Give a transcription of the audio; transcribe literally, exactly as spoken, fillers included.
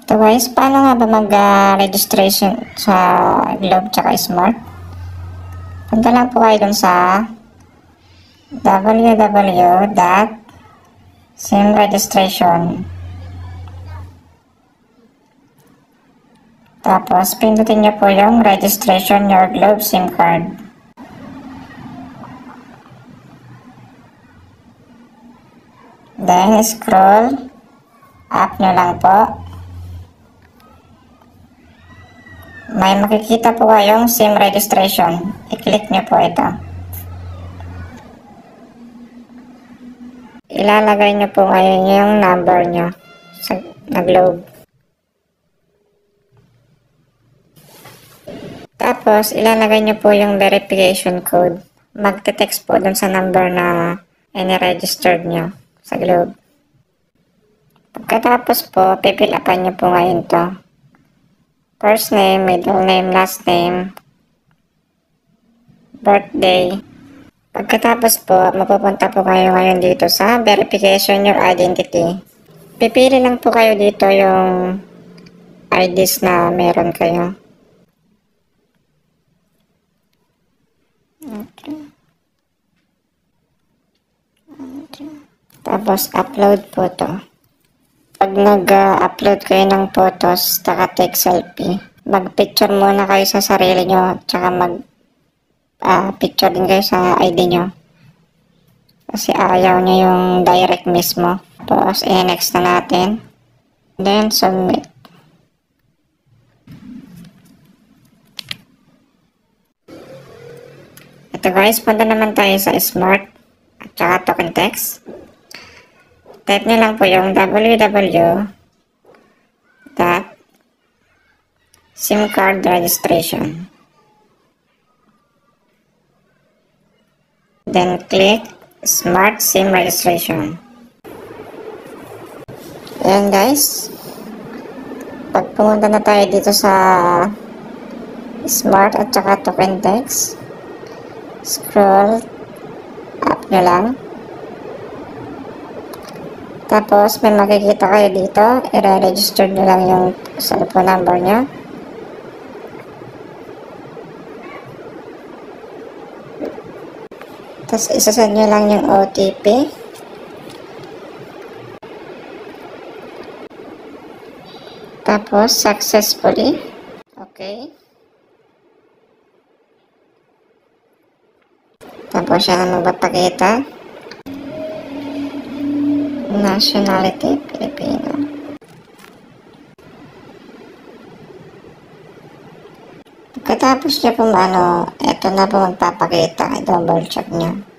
So guys, paano nga ba mag-registration uh, sa Globe tsaka Smart? Punta lang po kayo dun sa w w w dot sim registration. Tapos, pindutin nyo po yung registration your Globe SIM card. Then, scroll up nyo lang po. May makikita po kayong SIM registration. I-click nyo po ito. Ilalagay nyo po ngayon yung number nyo sa na Globe. Tapos, ilalagay nyo po yung verification code. Magte-text po dun sa number na ini-registered nyo sa Globe. Pagkatapos po, pipilapan nyo po ngayon to. First name, middle name, last name, birthday. Pagkatapos po, mapupunta po kayo ngayon dito sa verification your identity. Pipili lang po kayo dito yung I Ds na meron kayo. Okay. Okay. Tapos, upload po to. Pag nag-upload kayo ng photos, taka take selfie, mag-picture muna kayo sa sarili nyo, tsaka mag-picture uh, din kayo sa I D nyo. Kasi ayaw nyo yung direct mismo. Tapos, i-next na natin. Then, submit. Ito guys, punta naman tayo sa Smart at saka token text. Type nyo lang po yung w w w dot sim card registration. Then click Smart SIM registration. Ayan guys. Pag pumunta na tayo dito sa Smart at saka token text, scroll up nyo lang. Tapos, may makikita kayo dito. I-register nyo lang yung cellphone number nyo. Tapos, isasend nyo lang yung O T P. Tapos, successfully. Okay. Tapos, yan ang magpapakita. Nationality, Filipino. Pagkatapos nyo po ano, ito na po magpapakita. I-double check nyo.